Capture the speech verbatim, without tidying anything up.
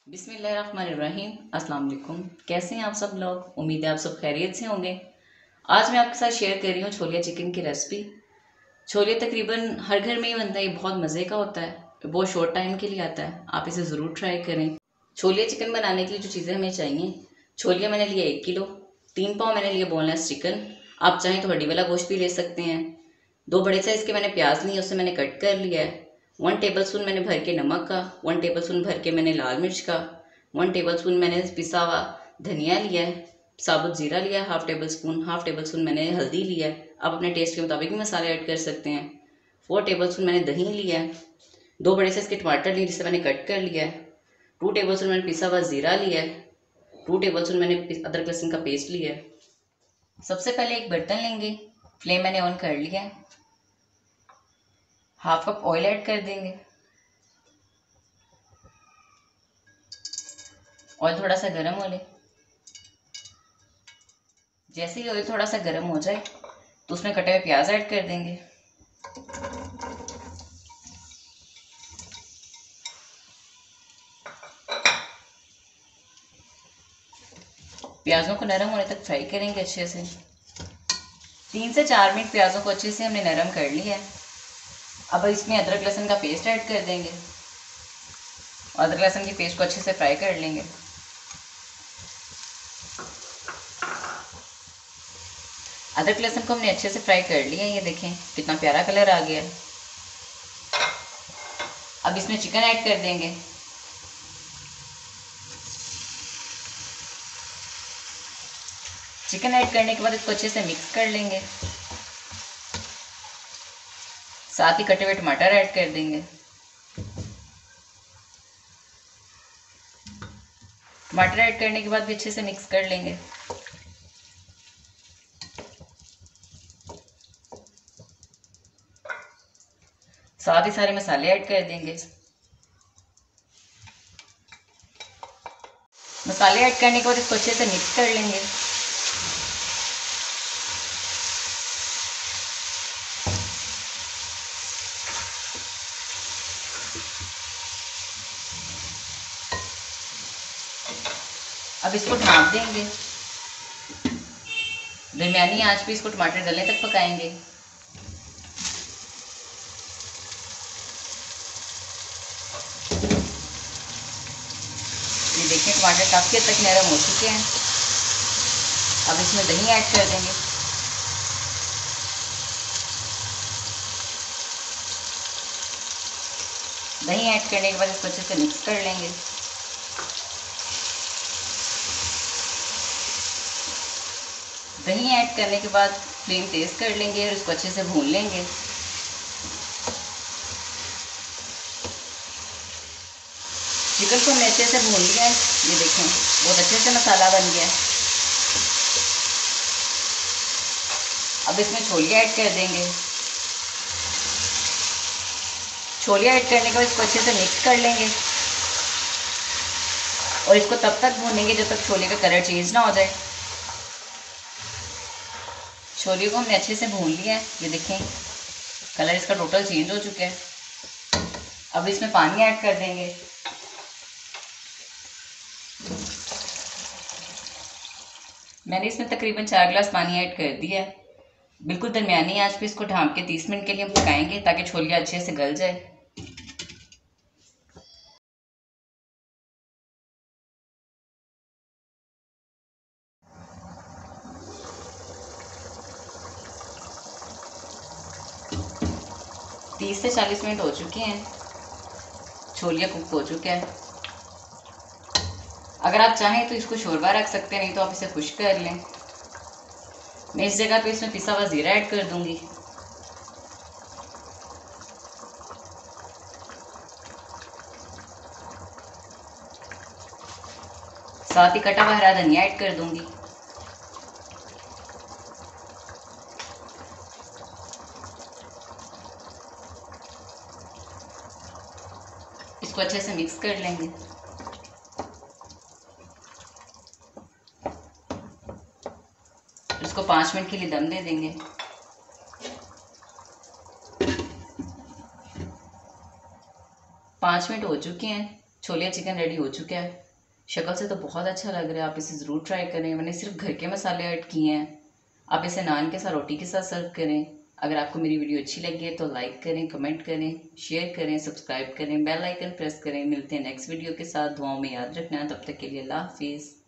बिस्मिल्लाहिर्रहमानिर्रहीम। अस्सलाम वालेकुम। कैसे हैं आप सब लोग? उम्मीद है आप सब खैरियत से होंगे। आज मैं आपके साथ शेयर कर रही हूँ छोले चिकन की रेसिपी। छोले तकरीबन हर घर में ही बनता है, ये बहुत मज़े का होता है, बहुत शॉर्ट टाइम के लिए आता है। आप इसे ज़रूर ट्राई करें। छोले चिकन बनाने के लिए जो चीज़ें हमें चाहिए, छोलियाँ मैंने लिया एक किलो, तीन पाव मैंने लिया बोनलेस चिकन। आप चाहें तो हड्डी वाला गोश्त भी ले सकते हैं। दो बड़े साइज़ के मैंने प्याज लिए, उससे मैंने कट कर लिया है। वन टेबल स्पून मैंने भर के नमक का, वन टेबल स्पून भर के मैंने लाल मिर्च का, वन टेबल स्पून मैंने पिसा हुआ धनिया लिया है, साबुत जीरा लिया है half tablespoon, half tablespoon मैंने हल्दी लिया है। आप अपने टेस्ट के मुताबिक भी मसाले ऐड कर सकते हैं। फोर टेबल स्पून मैंने दही लिया है। दो बड़े साइज़ के टमाटर लिए जिसे मैंने कट कर लिया है। टू टेबल स्पून मैंने पिसा हुआ जीरा लिया है। टू टेबल स्पून मैंने अदरक लहसुन का पेस्ट लिया है। सबसे पहले एक बर्तन लेंगे, फ्लेम मैंने ऑन कर लिया है। हाफ कप ऑयल ऐड कर देंगे। ऑयल थोड़ा सा गर्म हो ले। जैसे ही ऑयल थोड़ा सा गर्म हो जाए तो उसमें कटे हुए प्याज ऐड कर देंगे। प्याजों को नरम होने तक फ्राई करेंगे अच्छे से। तीन से चार मिनट प्याजों को अच्छे से हमने नरम कर लिया है। अब इसमें अदरक लहसुन का पेस्ट ऐड कर देंगे। अदरक लहसुन की पेस्ट को अच्छे से फ्राई कर लेंगे। अदरक लहसुन को हमने अच्छे से फ्राई कर लिया है। ये देखें कितना प्यारा कलर आ गया है। अब इसमें चिकन ऐड कर देंगे। चिकन ऐड करने के बाद इसको अच्छे से मिक्स कर लेंगे। साथ ही कटे हुए टमाटर ऐड कर देंगे। टमाटर ऐड करने के बाद भी अच्छे से मिक्स कर लेंगे। साथ ही सारे मसाले ऐड कर देंगे। मसाले ऐड करने के बाद इसको अच्छे से मिक्स कर लेंगे। अब इसको ढाँप देंगे। दरमियानी आंच पे इसको टमाटर गलने तक पकाएंगे। ये देखिए टमाटर काफ़ी हद तक नरम हो चुके हैं। अब इसमें दही ऐड कर देंगे। दही ऐड करने के बाद इसको अच्छे से मिक्स कर लेंगे। दही ऐड करने के बाद फ्लेम तेज़ कर लेंगे और इसको अच्छे से भून लेंगे। चिकन को हमने अच्छे से भून लिया है। ये देखें बहुत अच्छे से मसाला बन गया है। अब इसमें छोले ऐड कर देंगे। छोले ऐड करने के बाद इसको अच्छे से मिक्स कर लेंगे और इसको तब तक भूनेंगे जब तक छोले का कलर चेंज ना हो जाए। छोले को हमने अच्छे से भून लिया है। ये देखें कलर इसका टोटल चेंज हो चुका है। अब इसमें पानी ऐड कर देंगे। मैंने इसमें तकरीबन चार गिलास पानी ऐड कर दिया है। बिल्कुल दरमियानी आंच पे इसको ढाँप के तीस मिनट के लिए हम पकाएंगे ताकि छोलियाँ अच्छे से गल जाए। तीस से चालीस मिनट हो चुके हैं। छोलियाँ कुक हो चुके हैं। अगर आप चाहें तो इसको शोरबा रख सकते हैं, नहीं तो आप इसे खुश्क कर लें। मैं इस जगह पे इसमें पिसा हुआ जीरा ऐड कर दूंगी। साथ ही कटा हुआ हरा धनिया ऐड कर दूंगी। इसको अच्छे से मिक्स कर लेंगे। इसको पाँच मिनट के लिए दम दे देंगे। पाँच मिनट हो चुके हैं। छोलिया चिकन रेडी हो चुका है। शक्ल से तो बहुत अच्छा लग रहा है, आप इसे ज़रूर ट्राई करें। मैंने सिर्फ घर के मसाले ऐड किए हैं। आप इसे नान के साथ, रोटी के साथ सर्व करें। अगर आपको मेरी वीडियो अच्छी लगी है तो लाइक करें, कमेंट करें, शेयर करें, सब्सक्राइब करें, बेल आइकन प्रेस करें। मिलते हैं नेक्स्ट वीडियो के साथ। दुआओं में याद रखना। तब तक के लिए अल्लाह हाफिज़।